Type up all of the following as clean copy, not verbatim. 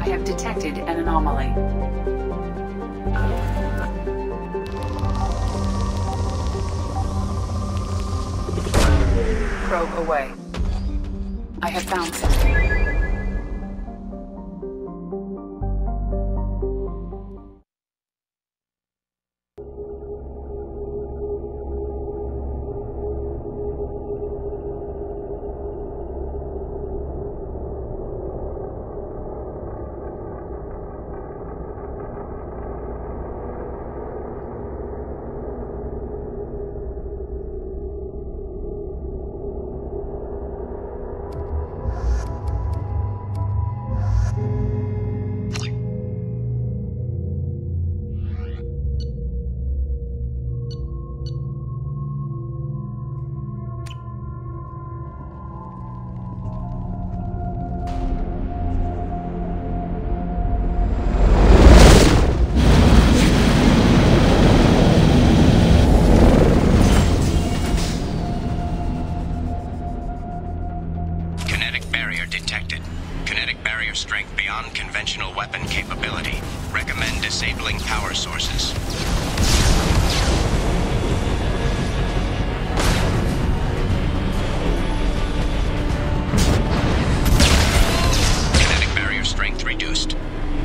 I have detected an anomaly. Probe away. I have found something. Strength beyond conventional weapon capability. Recommend disabling power sources. Kinetic barrier strength reduced.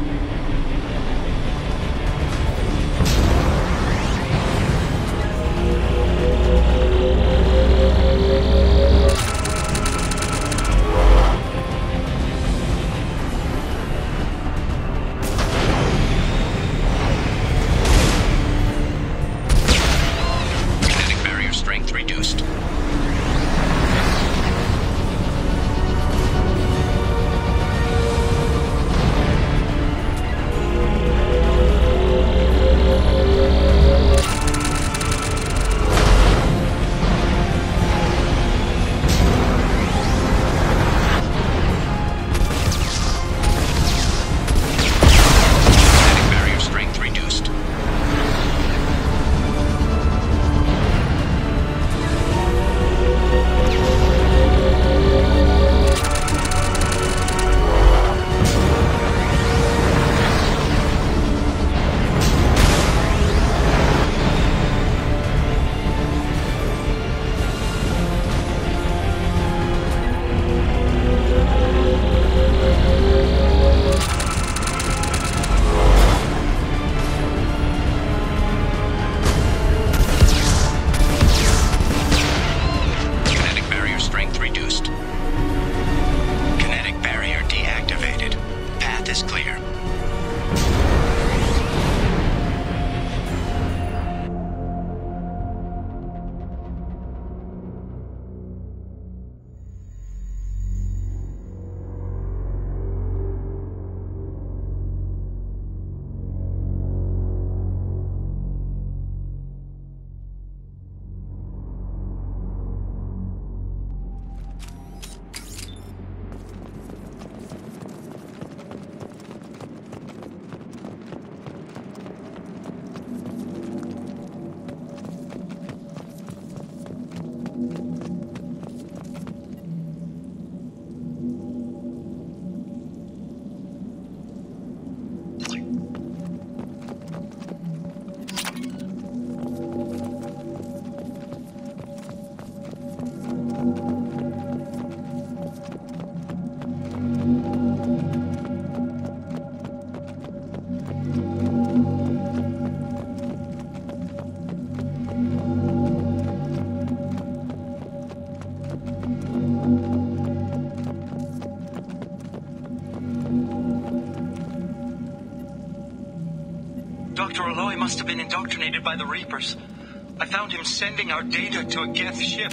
Dr. Aloy must have been indoctrinated by the Reapers. I found him sending our data to a Geth ship.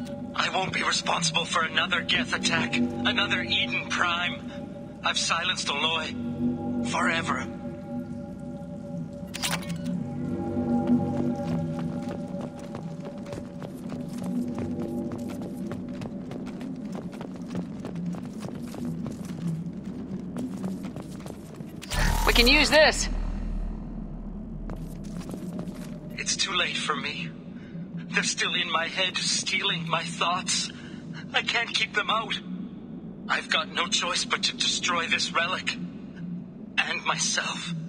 I won't be responsible for another Geth attack, another Eden Prime. I've silenced Aloy. Forever. We can use this! It's too late for me. They're still in my head, stealing my thoughts. I can't keep them out. I've got no choice but to destroy this relic. myself.